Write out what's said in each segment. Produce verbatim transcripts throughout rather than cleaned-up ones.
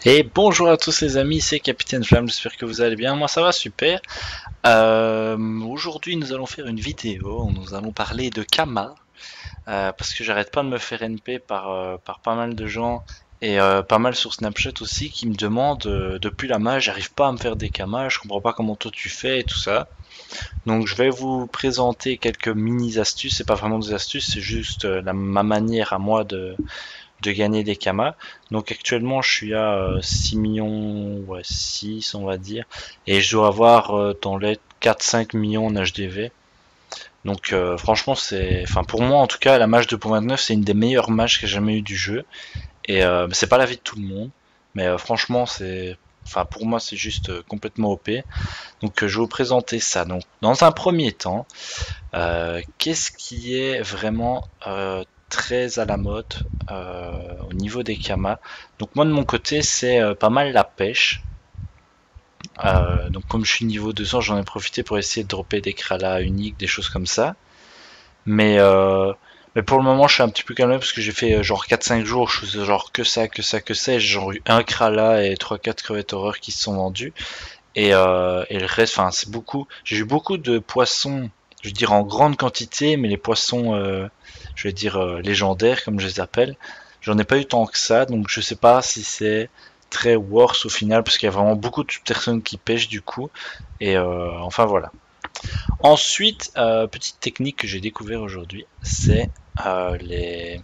Et bonjour à tous les amis, c'est Capitaine Flamme, j'espère que vous allez bien, moi ça va super. Euh, Aujourd'hui nous allons faire une vidéo, nous allons parler de Kama, euh, parce que j'arrête pas de me faire N P par, euh, par pas mal de gens, et euh, pas mal sur Snapchat aussi, qui me demandent, euh, depuis la mage, j'arrive pas à me faire des Kama, je comprends pas comment toi tu fais et tout ça. Donc je vais vous présenter quelques mini astuces, c'est pas vraiment des astuces, c'est juste euh, la, ma manière à moi de de gagner des kamas. Donc actuellement je suis à euh, six millions, ouais six on va dire, et je dois avoir euh, dans les quatre cinq millions en H D V. Donc euh, franchement c'est, enfin pour moi en tout cas la mage deux point vingt-neuf c'est une des meilleures mages que j'ai jamais eu du jeu. Et euh, c'est pas l'avis de tout le monde, mais euh, franchement c'est, enfin pour moi c'est juste euh, complètement O P. Donc euh, je vais vous présenter ça. Donc dans un premier temps, euh, qu'est-ce qui est vraiment euh, très à la mode euh, au niveau des kamas? Donc moi de mon côté c'est euh, pas mal la pêche. Euh, donc comme je suis niveau deux cents, j'en ai profité pour essayer de dropper des kralas uniques, des choses comme ça. Mais, euh, mais pour le moment je suis un petit peu calme parce que j'ai fait euh, genre quatre cinq jours, je faisais genre que ça, que ça, que ça. J'ai genre eu un krala et trois quatre crevettes horreur qui se sont vendus. Et, euh, et le reste, enfin c'est beaucoup. J'ai eu beaucoup de poissons, je veux dire en grande quantité, mais les poissons, euh, je vais dire euh, légendaires comme je les appelle, j'en ai pas eu tant que ça, donc je sais pas si c'est très worse au final, parce qu'il y a vraiment beaucoup de personnes qui pêchent du coup. Et euh, enfin voilà. Ensuite, euh, petite technique que j'ai découvert aujourd'hui, c'est euh, les,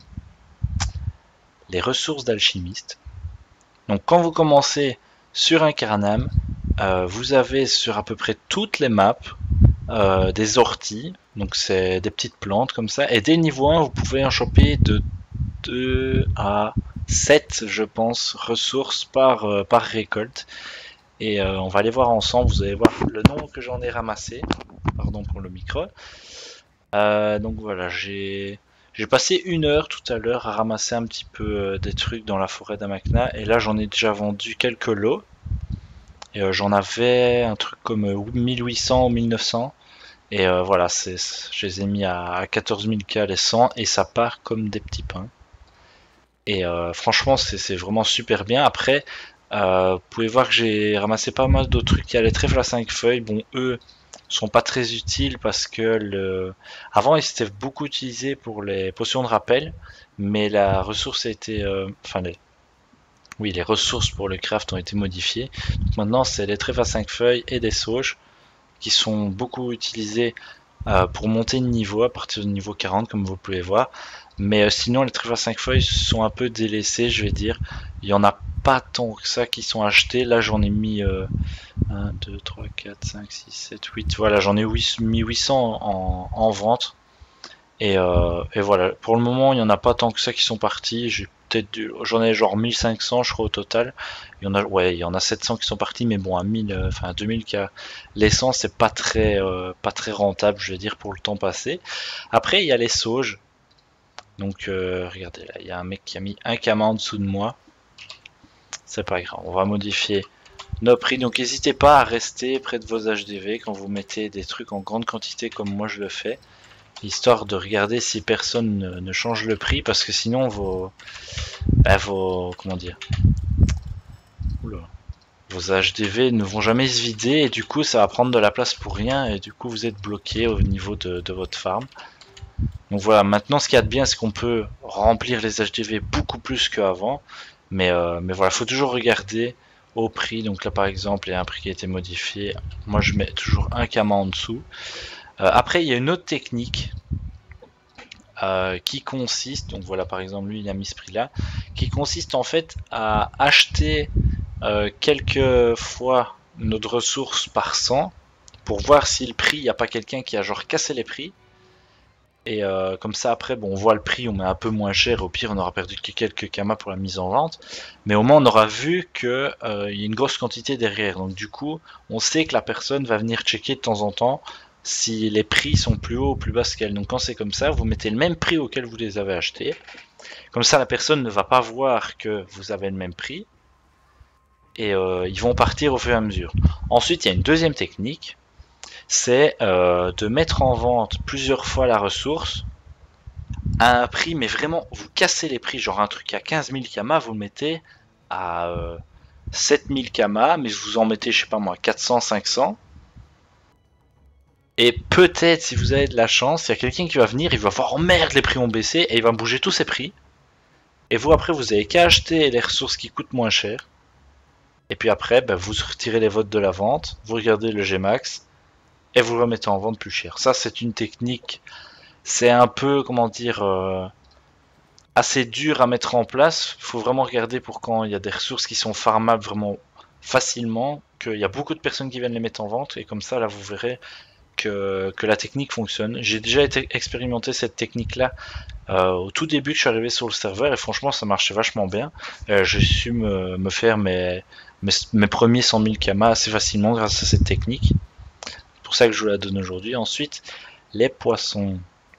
les ressources d'alchimiste. Donc quand vous commencez sur un Caranam, euh, vous avez sur à peu près toutes les maps euh, des orties, donc c'est des petites plantes comme ça, et dès le niveau un, vous pouvez en choper de deux à sept, je pense, ressources par, euh, par récolte. Et euh, on va aller voir ensemble, vous allez voir le nombre que j'en ai ramassé. Pardon pour le micro. Euh, donc voilà, j'ai j'ai passé une heure tout à l'heure à ramasser un petit peu euh, des trucs dans la forêt d'Amakna, et là j'en ai déjà vendu quelques lots. Et euh, j'en avais un truc comme euh, mille huit cents ou mille neuf cents. Et euh, voilà, c'est, je les ai mis à, à quatorze mille K les cent et ça part comme des petits pains. Et euh, franchement, c'est, c'est vraiment super bien. Après, euh, vous pouvez voir que j'ai ramassé pas mal d'autres trucs qui allaient très à cinq feuilles. Bon, eux sont pas très utiles parce que le... avant ils étaient beaucoup utilisés pour les potions de rappel, mais la ressource a été, euh, enfin les, oui, les ressources pour le craft ont été modifiées. Donc maintenant, c'est les trèfles à cinq feuilles et des sauges qui sont beaucoup utilisés euh, pour monter de niveau à partir du niveau quarante, comme vous pouvez voir. Mais euh, sinon, les trèfles à cinq feuilles sont un peu délaissés, je vais dire. Il y en a pas tant que ça qui sont achetés. Là, j'en ai mis euh, un, deux, trois, quatre, cinq, six, sept, huit. Voilà, j'en ai mis huit cents en, en vente. Et, euh, et voilà, pour le moment, il n'y en a pas tant que ça qui sont partis. J'ai peut-être dû- j'en ai genre mille cinq cents, je crois, au total. Il y en a, ouais, il y en a sept cents qui sont partis, mais bon, à mille, euh, enfin, à deux mille, cas, l'essence, c'est pas très, euh, pas très rentable, je vais dire, pour le temps passé. Après, il y a les sauges. Donc, euh, regardez, là, il y a un mec qui a mis un cama en dessous de moi. C'est pas grave, on va modifier nos prix. Donc, n'hésitez pas à rester près de vos H D V quand vous mettez des trucs en grande quantité comme moi je le fais, histoire de regarder si personne ne, ne change le prix, parce que sinon vos, bah, vos comment dire, oula, vos H D V ne vont jamais se vider et du coup ça va prendre de la place pour rien et du coup vous êtes bloqué au niveau de, de votre farm. Donc voilà, maintenant ce qu'il y a de bien c'est qu'on peut remplir les H D V beaucoup plus qu'avant, mais, euh, mais voilà, faut toujours regarder au prix. Donc là par exemple il y a un prix qui a été modifié, moi je mets toujours un kama en dessous. Euh, après il y a une autre technique euh, qui consiste, donc voilà par exemple lui il a mis ce prix là, qui consiste en fait à acheter euh, quelques fois notre ressource par cent pour voir si le prix, il n'y a pas quelqu'un qui a genre cassé les prix. Et euh, comme ça après bon on voit le prix, on met un peu moins cher, au pire on aura perdu que quelques kamas pour la mise en vente, mais au moins on aura vu que euh, y a une grosse quantité derrière, donc du coup on sait que la personne va venir checker de temps en temps si les prix sont plus hauts ou plus bas qu'elle. Donc quand c'est comme ça, vous mettez le même prix auquel vous les avez achetés, comme ça la personne ne va pas voir que vous avez le même prix, et euh, ils vont partir au fur et à mesure. Ensuite il y a une deuxième technique, c'est euh, de mettre en vente plusieurs fois la ressource à un prix, mais vraiment, vous cassez les prix, genre un truc à quinze mille kamas, vous le mettez à, euh, sept mille kamas, mais vous en mettez, je sais pas moi, quatre cents, cinq cents. Et peut-être, si vous avez de la chance, il y a quelqu'un qui va venir, il va voir, oh merde, les prix ont baissé, et il va bouger tous ses prix. Et vous, après, vous avez qu'à acheter les ressources qui coûtent moins cher. Et puis après, ben, vous retirez les votes de la vente, vous regardez le G max, et vous le remettez en vente plus cher. Ça, c'est une technique, c'est un peu, comment dire, euh, assez dur à mettre en place. Il faut vraiment regarder pour quand il y a des ressources qui sont farmables vraiment facilement, qu'il y a beaucoup de personnes qui viennent les mettre en vente, et comme ça, là, vous verrez que, que la technique fonctionne. J'ai déjà été expérimenté cette technique-là euh, au tout début que je suis arrivé sur le serveur, et franchement, ça marchait vachement bien. Euh, j'ai su me, me faire mes, mes, mes premiers cent mille kamas assez facilement grâce à cette technique. C'est pour ça que je vous la donne aujourd'hui. Ensuite, les poissons.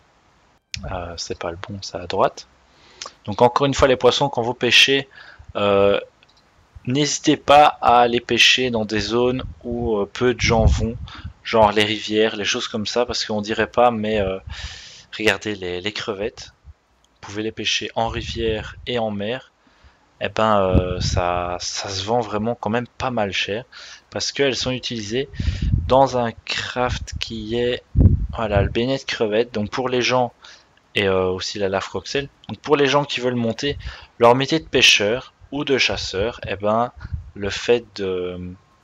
Euh, c'est pas le bon, c'est à droite. Donc encore une fois, les poissons, quand vous pêchez, euh, n'hésitez pas à les pêcher dans des zones où euh, peu de gens vont, genre les rivières, les choses comme ça, parce qu'on dirait pas, mais euh, regardez les, les crevettes, vous pouvez les pêcher en rivière et en mer. Et eh ben euh, ça, ça se vend vraiment quand même pas mal cher, parce qu'elles sont utilisées dans un craft qui est, voilà, le bénet de crevettes. Donc pour les gens, et euh, aussi la lave coxel. Donc pour les gens qui veulent monter leur métier de pêcheur ou de chasseur, et eh ben le fait de,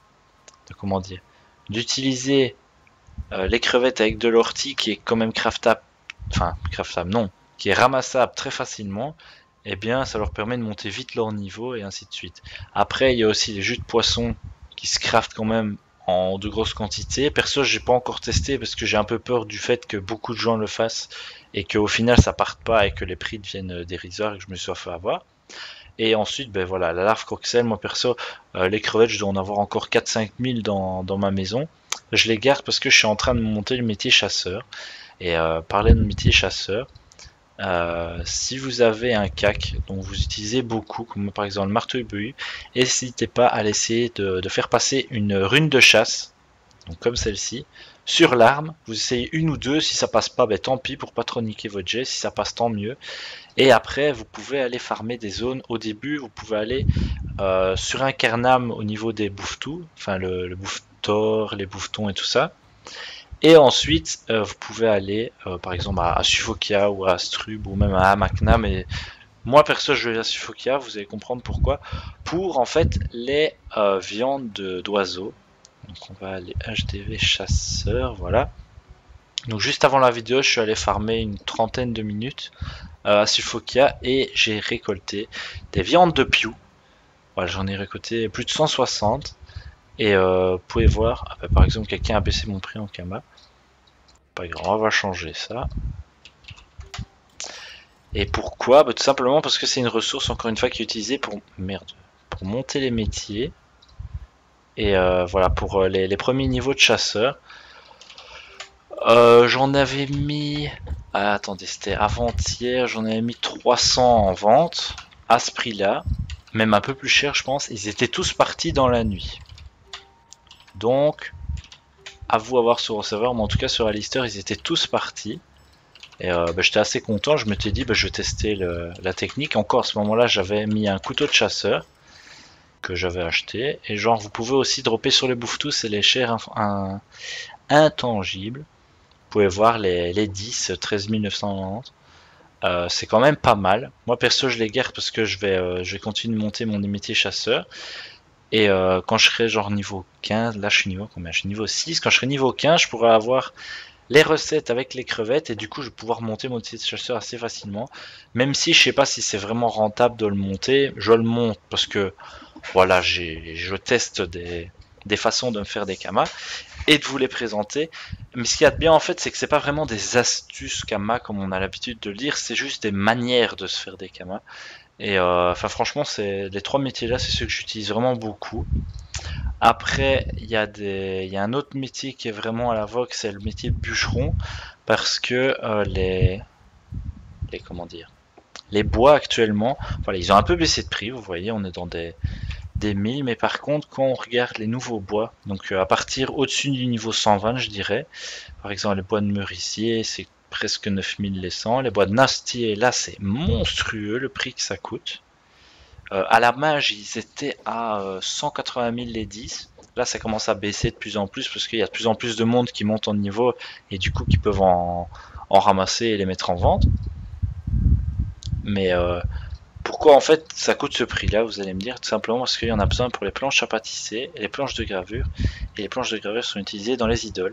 de comment dire, d'utiliser euh, les crevettes avec de l'ortie qui est quand même craftable, enfin craftable non, qui est ramassable très facilement, et eh bien ça leur permet de monter vite leur niveau et ainsi de suite. Après il y a aussi les jus de poisson qui se craftent quand même en de grosses quantités. Perso, j'ai pas encore testé parce que j'ai un peu peur du fait que beaucoup de gens le fassent et qu'au final ça parte pas et que les prix deviennent dérisoires et que je me sois fait avoir. Et ensuite, ben voilà, la larve coxelle, moi perso, euh, les crevettes, je dois en avoir encore quatre cinq mille dans, dans ma maison. Je les garde parce que je suis en train de monter le métier chasseur. Et euh, parler de métier chasseur, euh, si vous avez un C A C dont vous utilisez beaucoup, comme par exemple le marteau ébouilli, n'hésitez pas à l'essayer de, de faire passer une rune de chasse, donc comme celle-ci, sur l'arme. Vous essayez une ou deux, si ça passe pas, ben tant pis pour pas trop niquer votre jet, si ça passe tant mieux. Et après, vous pouvez aller farmer des zones. Au début, vous pouvez aller euh, sur un Cairnam au niveau des bouffetous, enfin le, le bouffe-tor, les bouffetons et tout ça. Et ensuite, euh, vous pouvez aller, euh, par exemple, à, à Suffokia ou à Strub ou même à Amakna. Mais moi, perso, je vais à Suffokia, vous allez comprendre pourquoi. Pour, en fait, les euh, viandes d'oiseaux. Donc, on va aller H D V chasseur, voilà. Donc, juste avant la vidéo, je suis allé farmer une trentaine de minutes euh, à Suffokia et j'ai récolté des viandes de Pew. Voilà, j'en ai récolté plus de cent soixante. Et euh, vous pouvez voir, ah bah, par exemple, quelqu'un a baissé mon prix en Kama. Pas grave, on va changer ça. Et pourquoi bah, tout simplement parce que c'est une ressource, encore une fois, qui est utilisée pour, merde, pour monter les métiers. Et euh, voilà, pour euh, les, les premiers niveaux de chasseur. Euh, j'en avais mis... Ah, attendez, c'était avant-hier, j'en avais mis trois cents en vente, à ce prix-là. Même un peu plus cher, je pense. Ils étaient tous partis dans la nuit. Donc, à vous à voir sur le serveur, mais en tout cas sur la lister, ils étaient tous partis. Et euh, bah, j'étais assez content, je m'étais dit, bah, je vais tester le, la technique. Encore à ce moment-là, j'avais mis un couteau de chasseur que j'avais acheté. Et genre, vous pouvez aussi dropper sur les bouffetous, c'est les chairs un, intangibles. Vous pouvez voir les, les dix, treize mille neuf cent quatre-vingt-dix. Euh, c'est quand même pas mal. Moi perso, je les garde parce que je vais, euh, je vais continuer de monter mon métier chasseur. Et euh, quand je serai genre niveau quinze, là je suis niveau combien? Je suis niveau six. Quand je serai niveau quinze, je pourrai avoir les recettes avec les crevettes et du coup je vais pouvoir monter mon métier de chasseur assez facilement. Même si je sais pas si c'est vraiment rentable de le monter, je le monte parce que voilà, j'ai, je teste des, des façons de me faire des kamas et de vous les présenter. Mais ce qu'il y a de bien en fait, c'est que c'est pas vraiment des astuces kamas comme on a l'habitude de le dire, c'est juste des manières de se faire des kamas. Et euh, enfin franchement, c'est les trois métiers là, c'est ceux que j'utilise vraiment beaucoup. Après, il y a des, il y a un autre métier qui est vraiment à la vogue, c'est le métier de bûcheron, parce que euh, les, les comment dire, les bois actuellement, voilà, ils ont un peu baissé de prix. Vous voyez, on est dans des des mille, mais par contre, quand on regarde les nouveaux bois, donc euh, à partir au-dessus du niveau cent vingt, je dirais, par exemple les bois de merisier, c'est presque neuf mille les cent, les bois de nastier, là c'est monstrueux le prix que ça coûte. Euh, à la mage, ils étaient à euh, cent quatre-vingt mille les dix. Là, ça commence à baisser de plus en plus parce qu'il y a de plus en plus de monde qui monte en niveau et du coup qui peuvent en, en ramasser et les mettre en vente. Mais euh, pourquoi en fait ça coûte ce prix-là, vous allez me dire? Tout simplement parce qu'il y en a besoin pour les planches à pâtisser et les planches de gravure. Et les planches de gravure sont utilisées dans les idoles.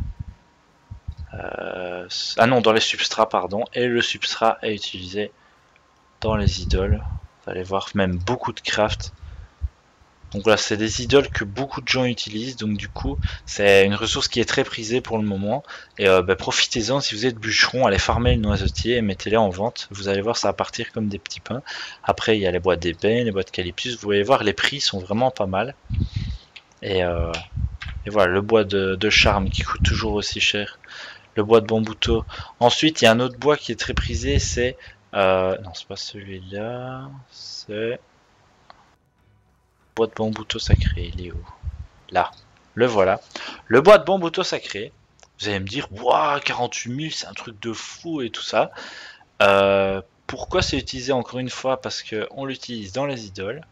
Euh, ah non, dans les substrats, pardon. Et le substrat est utilisé dans les idoles. Vous allez voir même beaucoup de craft. Donc voilà, c'est des idoles que beaucoup de gens utilisent, donc du coup, c'est une ressource qui est très prisée pour le moment. Et euh, bah, profitez-en, si vous êtes bûcheron, allez farmer le noisetier et mettez-les en vente. Vous allez voir, ça va partir comme des petits pains. Après, il y a les boîtes d'ébène, les boîtes calyptus. Vous allez voir, les prix sont vraiment pas mal. Et, euh, et voilà, le bois de, de charme qui coûte toujours aussi cher. Le bois de bambouto. Ensuite, il y a un autre bois qui est très prisé, c'est... Euh, non, c'est pas celui-là. C'est... Bois de bambouto sacré, il est où? Là, le voilà. Le bois de bambouto sacré. Vous allez me dire, waouh, quarante-huit mille, c'est un truc de fou et tout ça. Euh, pourquoi c'est utilisé encore une fois? Parce qu'on l'utilise dans les idoles.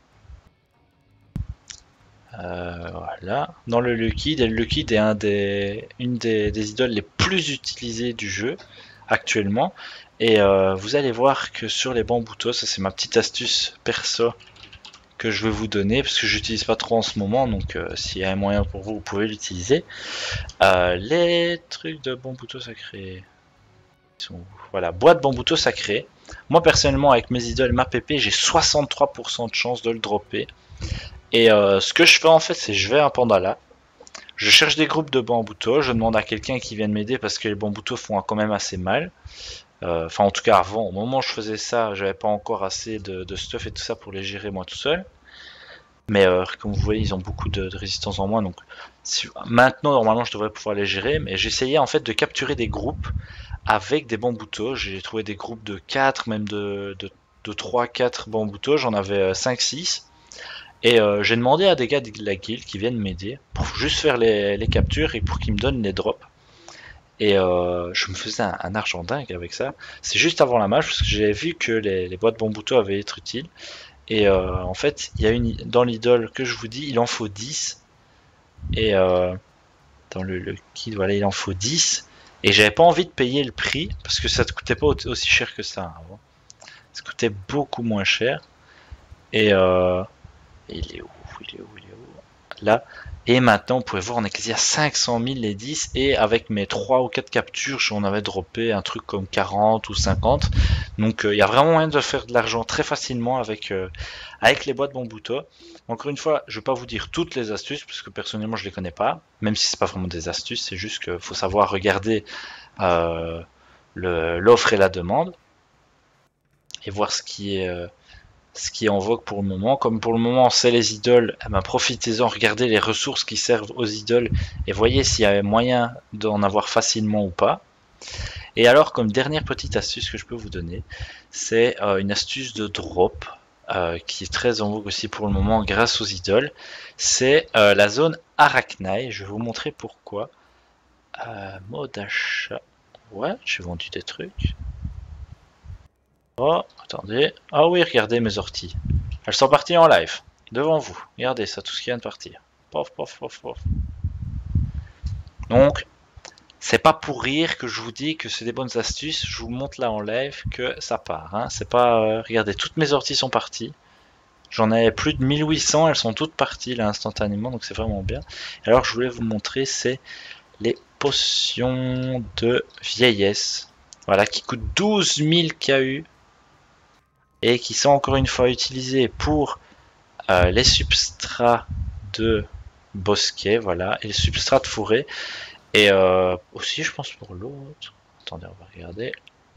Euh, voilà, dans le liquide. Et le liquide est un des, une des, des idoles les plus utilisées du jeu actuellement. Et euh, vous allez voir que sur les bamboutos, ça c'est ma petite astuce perso que je vais vous donner parce que j'utilise pas trop en ce moment, donc euh, s'il y a un moyen pour vous, vous pouvez l'utiliser. Euh, les trucs de bambouto sacré, sont, voilà, bois de bambouto sacré. Moi personnellement, avec mes idoles, ma P P, j'ai soixante-trois pour cent de chance de le dropper. Et euh, ce que je fais en fait, c'est je vais à Pandala, je cherche des groupes de bambouto, je demande à quelqu'un qui vienne m'aider parce que les bamboutos font quand même assez mal. Euh, Enfin, en tout cas, avant, au moment où je faisais ça, j'avais pas encore assez de, de stuff et tout ça pour les gérer moi tout seul. Mais euh, comme vous voyez, ils ont beaucoup de, de résistance en moins. Donc si, maintenant, normalement, je devrais pouvoir les gérer. Mais j'essayais en fait de capturer des groupes avec des bamboutos. J'ai trouvé des groupes de quatre, même de, de, de trois quatre bamboutos. J'en avais cinq six. Et euh, j'ai demandé à des gars de la guilde qui viennent m'aider pour juste faire les, les captures et pour qu'ils me donnent les drops. Et euh, je me faisais un, un argent dingue avec ça. C'est juste avant la match parce que j'avais vu que les, les boîtes bambouto avaient été utiles. Et euh, en fait, il y a une dans l'idole que je vous dis, il en faut dix. Et euh, dans le, le kit, voilà, il en faut dix. Et j'avais pas envie de payer le prix parce que ça ne coûtait pas aussi cher que ça avant. Ça coûtait beaucoup moins cher. Et euh, il est où? Il est où? Il est où? Là. Et maintenant, vous pouvez voir, on est quasi à cinq cent mille les dix. Et avec mes trois ou quatre captures, j'en avais droppé un truc comme quarante ou cinquante. Donc il euh, y a vraiment moyen de faire de l'argent très facilement avec, euh, avec les boîtes bambouto. Encore une fois, je ne vais pas vous dire toutes les astuces, parce que personnellement je ne les connais pas. Même si ce n'est pas vraiment des astuces, c'est juste qu'il faut savoir regarder euh, l'offre et la demande. Et voir ce qui est... Euh, ce qui est en vogue pour le moment. Comme pour le moment c'est les idoles, eh ben, profitez-en, regardez les ressources qui servent aux idoles et voyez s'il y a moyen d'en avoir facilement ou pas. Et alors, comme dernière petite astuce que je peux vous donner, c'est euh, une astuce de drop euh, qui est très en vogue aussi pour le moment grâce aux idoles. C'est euh, la zone Arachnae. Je vais vous montrer pourquoi. Euh, mode d'achat. Ouais, j'ai vendu des trucs. Oh, attendez. Ah oui, regardez mes orties. Elles sont parties en live. Devant vous. Regardez ça, tout ce qui vient de partir. Pof, pof, pof, pof. Donc, c'est pas pour rire que je vous dis que c'est des bonnes astuces. Je vous montre là en live que ça part. Hein. C'est pas... Euh, regardez, toutes mes orties sont parties. J'en ai plus de mille huit cents. Elles sont toutes parties là instantanément. Donc c'est vraiment bien. Et alors, je voulais vous montrer, c'est les potions de vieillesse. Voilà, qui coûtent douze mille K U. Et qui sont encore une fois utilisés pour euh, les substrats de bosquet, voilà, et les substrats de forêt, et euh, aussi je pense pour l'autre, attendez on va regarder,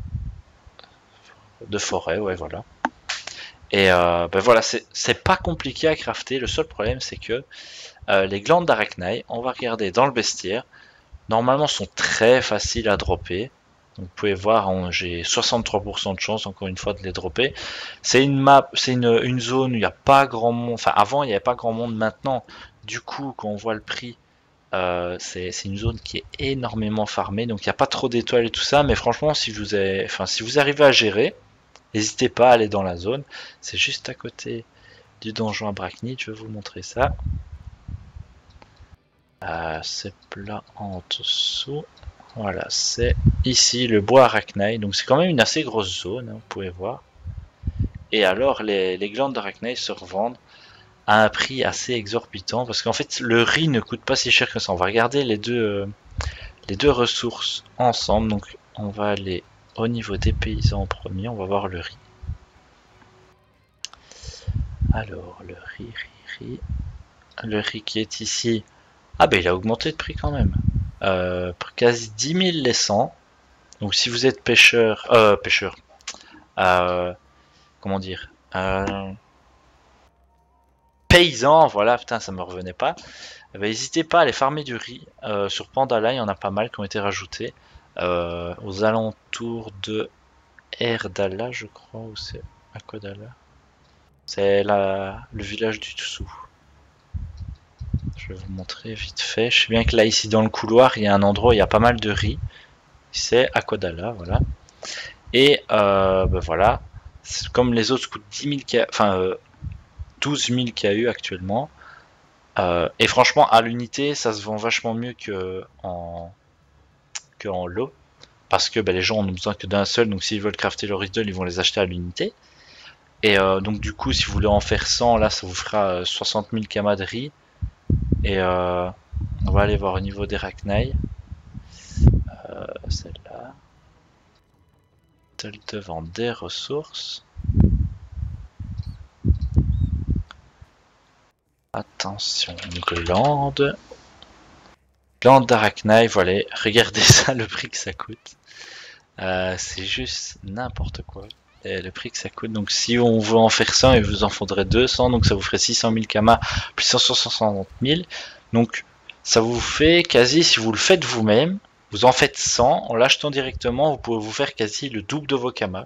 de forêt, ouais voilà, et euh, ben voilà, c'est pas compliqué à crafter, le seul problème c'est que euh, les glandes d'Arachnae, on va regarder dans le bestiaire, normalement sont très faciles à dropper. Donc, vous pouvez voir, j'ai soixante-trois pour cent de chance encore une fois de les dropper. C'est une map, c'est une, une zone où il n'y a pas grand monde. Enfin, avant il n'y avait pas grand monde. Maintenant, du coup, quand on voit le prix, euh, c'est une zone qui est énormément farmée. Donc, il n'y a pas trop d'étoiles et tout ça. Mais franchement, si vous, avez, enfin, si vous arrivez à gérer, N'hésitez pas à aller dans la zone. C'est juste à côté du donjon Arachnide. Je vais vous montrer ça. Euh, c'est plat en dessous. Voilà, c'est ici le bois Arachnide. Donc c'est quand même une assez grosse zone, hein, vous pouvez voir. Et alors les, les glandes d'Arachnide se revendent à un prix assez exorbitant parce qu'en fait le riz ne coûte pas si cher que ça. On va regarder les deux, euh, les deux ressources ensemble. Donc on va aller au niveau des paysans en premier. On va voir le riz. Alors le riz, riz, riz. Le riz qui est ici. Ah ben il a augmenté de prix quand même. Euh, pour quasi dix mille les cent. Donc si vous êtes pêcheur, euh, pêcheur, euh, comment dire, euh, paysan, voilà, putain ça me revenait pas. Eh ben, n'hésitez pas à aller farmer du riz. Euh, sur Pandala, il y en a pas mal qui ont été rajoutés. Euh, aux alentours de Erdala, je crois, ou c'est Akodala. C'est le village du dessous. Je vais vous montrer vite fait. Je sais bien que là, ici dans le couloir, il y a un endroit où il y a pas mal de riz. C'est Akodala, voilà. Et euh, ben voilà, comme les autres coûtent dix mille, enfin euh, douze mille K U actuellement. Euh, et franchement, à l'unité, ça se vend vachement mieux que en, que en lot. Parce que ben, les gens ont besoin que d'un seul, donc s'ils veulent crafter leur idole, ils vont les acheter à l'unité. Et euh, donc du coup, si vous voulez en faire cent, là, ça vous fera soixante mille kamas de riz. Et euh, on va aller voir au niveau des Arachnides. Euh, Celle-là. Celle te vend des ressources. Attention, glande. Glande d'Arachnide, voilà, regardez ça, le prix que ça coûte. Euh, c'est juste n'importe quoi. Et le prix que ça coûte. Donc si on veut en faire cent, il vous en faudrait deux cents, donc ça vous ferait six cent mille kamas, plus cent soixante mille. Donc ça vous fait quasi, si vous le faites vous-même, vous en faites cent, en l'achetant directement, vous pouvez vous faire quasi le double de vos kamas.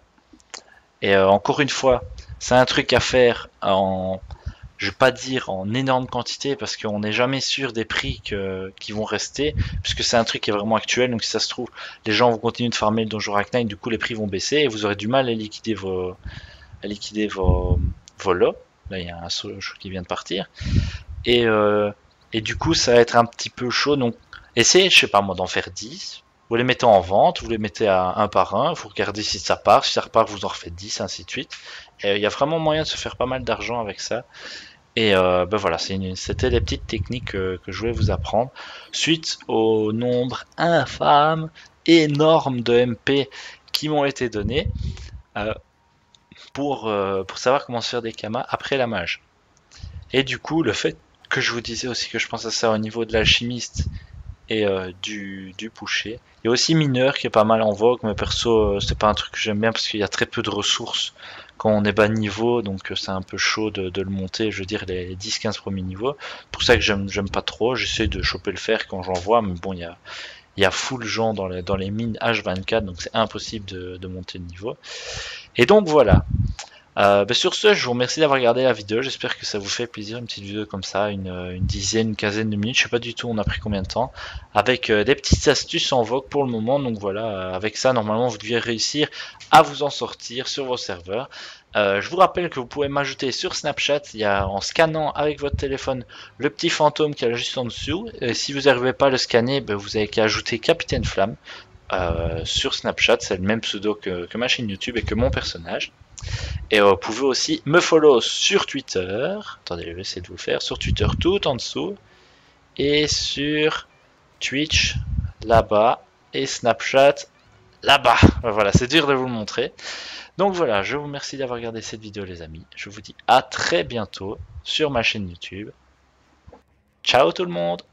Et euh, encore une fois, c'est un truc à faire en... Je vais pas dire en énorme quantité parce qu'on n'est jamais sûr des prix que, qui vont rester, puisque c'est un truc qui est vraiment actuel. Donc si ça se trouve, les gens vont continuer de farmer le donjon Arachnide, du coup les prix vont baisser et vous aurez du mal à liquider vos, à liquider vos, vos lots. Là il y a un saut qui vient de partir. Et, euh, et du coup ça va être un petit peu chaud. Donc essayez, je sais pas moi, d'en faire dix. Vous les mettez en vente, vous les mettez à un par un, vous regardez si ça part, si ça repart vous en refaites dix, ainsi de suite. Et il y a vraiment moyen de se faire pas mal d'argent avec ça. Et euh, ben voilà, c'était les petites techniques que, que je voulais vous apprendre. Suite au nombre infâme, énorme de M P qui m'ont été donnés euh, pour, euh, pour savoir comment se faire des kamas après la mage. Et du coup, le fait que je vous disais aussi que je pense à ça au niveau de l'alchimiste et euh, du, du boucher. Il y a aussi mineur qui est pas mal en vogue, mais perso, euh, c'est pas un truc que j'aime bien parce qu'il y a très peu de ressources quand on est bas niveau, donc euh, c'est un peu chaud de, de le monter, je veux dire les dix quinze premiers niveaux. Pour ça que j'aime j'aime pas trop, j'essaie de choper le fer quand j'en vois, mais bon, il y a, il y a full gens dans les, dans les mines H vingt-quatre, donc c'est impossible de, de monter de niveau. Et donc voilà. Euh, bah sur ce, je vous remercie d'avoir regardé la vidéo, j'espère que ça vous fait plaisir, une petite vidéo comme ça, une, une dizaine, une quinzaine de minutes, je sais pas du tout on a pris combien de temps, avec euh, des petites astuces en vogue pour le moment, donc voilà, euh, avec ça normalement vous devez réussir à vous en sortir sur vos serveurs. Euh, je vous rappelle que vous pouvez m'ajouter sur Snapchat, il y a en scannant avec votre téléphone le petit fantôme qui est juste en dessous, et si vous n'arrivez pas à le scanner, bah, vous avez qu'à ajouter Capitaine Flamme euh, sur Snapchat, c'est le même pseudo que, que ma chaîne YouTube et que mon personnage. Et vous pouvez aussi me follow sur Twitter. Attendez, je vais essayer de vous le faire. Sur Twitter tout en dessous. Et sur Twitch là-bas. Et Snapchat là-bas. Voilà, c'est dur de vous le montrer. Donc voilà, je vous remercie d'avoir regardé cette vidéo les amis. Je vous dis à très bientôt sur ma chaîne YouTube. Ciao tout le monde!